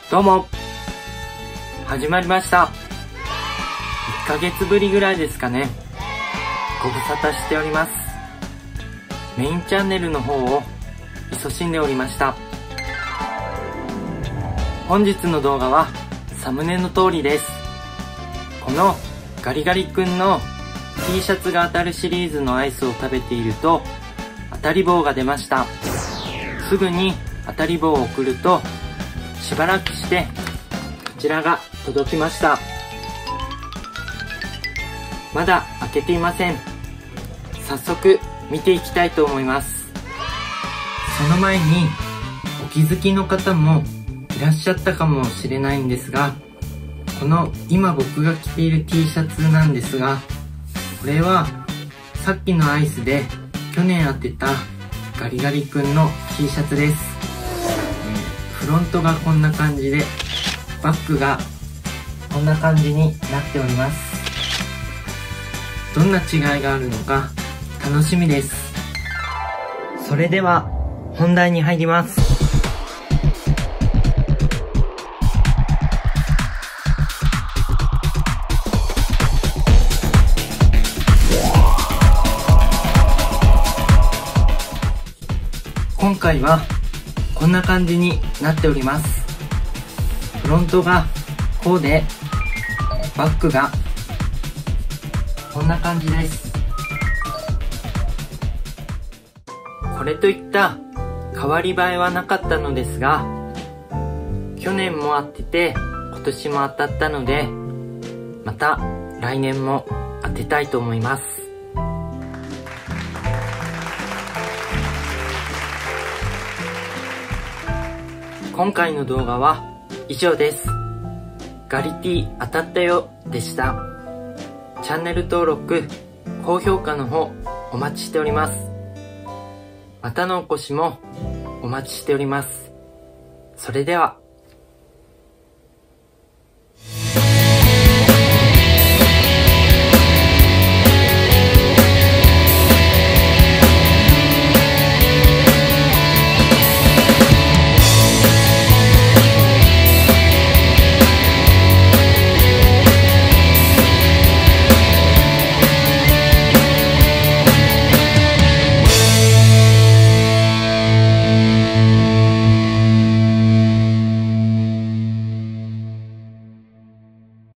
どうも始まりました。1ヶ月ぶりぐらいですかね。ご無沙汰しております。メインチャンネルの方を勤しんでおりました。本日の動画はサムネの通りです。このガリガリ君の T シャツが当たるシリーズのアイスを食べていると当たり棒が出ました。すぐに当たり棒を送るとしばらくしてこちらが届きました。まだ開けていません。早速見ていきたいと思います。その前にお気づきの方もいらっしゃったかもしれないんですが、この今僕が着ている T シャツなんですが、これはさっきのアイスで去年当てたガリガリ君の T シャツです。フロントがこんな感じで、バッグがこんな感じになっております。どんな違いがあるのか楽しみです。それでは本題に入ります。今回はこんな感じになっております。フロントがこうで、バッグがこんな感じです。これといった変わり映えはなかったのですが、去年も当てて今年も当たったので、また来年も当てたいと思います。今回の動画は以上です。ガリ T 当たったよでした。チャンネル登録、高評価の方お待ちしております。またのお越しもお待ちしております。それでは。